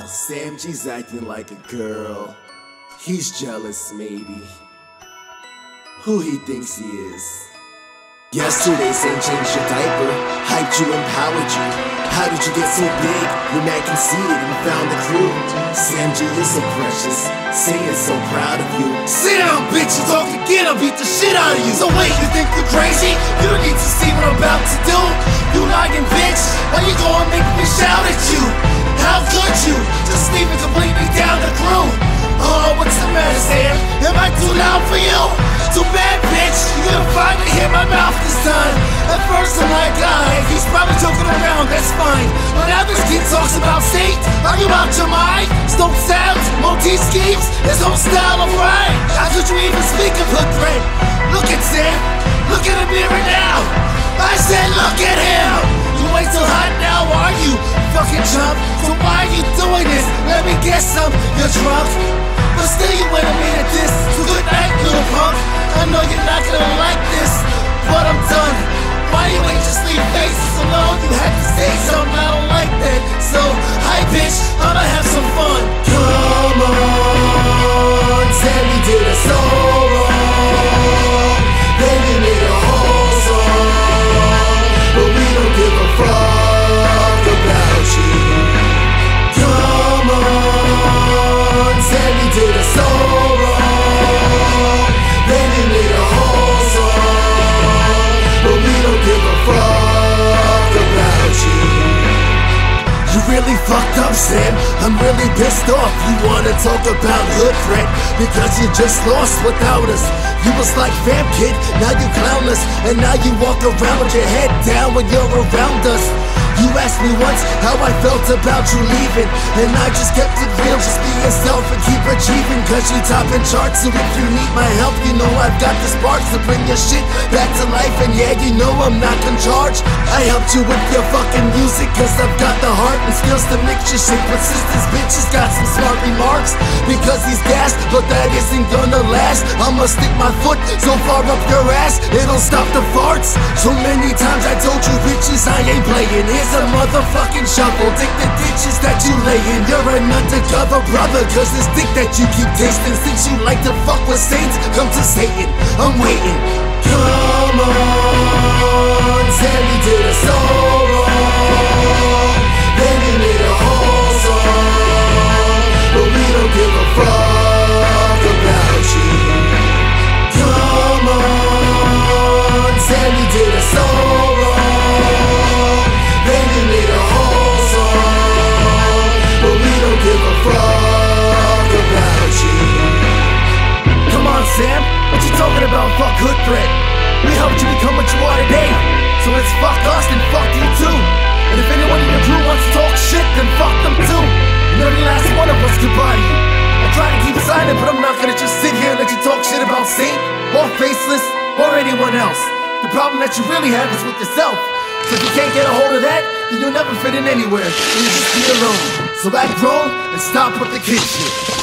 Sam G's acting like a girl. He's jealous, maybe. Who he thinks he is. Yesterday, Sam changed your diaper, hyped you, empowered you. How did you get so big? You're mad conceited and found the crew. Sam G is so precious, Sam so proud of you. Sit down, bitch, you talk again, I'll beat the shit out of you. So wait, you think you're crazy? You don't need to see what I'm about to do. You lying bitch, why you gonna make me shout at you? How could you just leave it completely down the crew? Oh, what's the matter, Sam? Am I too loud for you? Too bad, bitch, you're gonna finally hear my mouth this time. At first I'm like, he's probably joking around, that's fine. But now this kid talks about Saint. Are you out your mind? Stone sounds, multi schemes, his whole style of rhyme. How could you even speak of hood threat? Look at Sam, look in the mirror now. I said look at him. You ain't so hot now, are you? Fucking chump, so why are you doing this? Let me guess you're drunk. But still you went a minute this. So good night, little punk. I know you're not gonna like this, but I'm done. Why you ain't just leave faces alone? You had to say something, I don't like that. So, hi bitch, I'ma have some fun. Come on, Sam, you did us so wrong. Then you made a whole song, but we don't give a fuck about you. Come on, Sam, you did us so wrong. Then you made a whole song, but we don't give a fuck about you. You really fucked up, Sam. I'm really pissed off. You wanna talk about hood threat because you just lost without us. You was like fam kid, now you clown us, and now you walk around with your head down when you're around us. You asked me once how I felt about you leaving, and I just kept it real, just be yourself and keep achieving. Cause you topping charts, so if you need my help, you know I've got the sparks to bring your shit back to life. And yeah, you know I'm not in charge. I helped you with your fucking music, cause I've got the heart and skills to mix your shit. But sisters, bitches got some smart remarks, because he's gassed, but that isn't gonna last. I'ma stick my foot so far up your ass, it'll stop the farts. So many times I told you bitches I ain't playing. Here's a motherfucking shovel, dig the ditches that you lay in. You're an undercover brother, cause this dick that you keep tasting. Since you like to fuck with saints, come to Satan, I'm waiting. Come on, Sam, you did us so wrong. Then you made a whole song, but we don't give a fuck about you. Come on, Sam, you did us so wrong. Then you made a whole song, but we don't give a fuck about you. Come on, Sam, what you talking about? Fuck hood threat. We helped you become what you are today, so it's fuck us and fuck you too. And if anyone in your crew wants to talk shit, then fuck them too. And every last one of us could buy you. I try to keep silent, but I'm not gonna just sit here and let you talk shit about Saint, or Faceless, or anyone else. The problem that you really have is with yourself. So if you can't get a hold of that, then you'll never fit in anywhere, and you'll just be alone. So act grown and stop with the kid shit.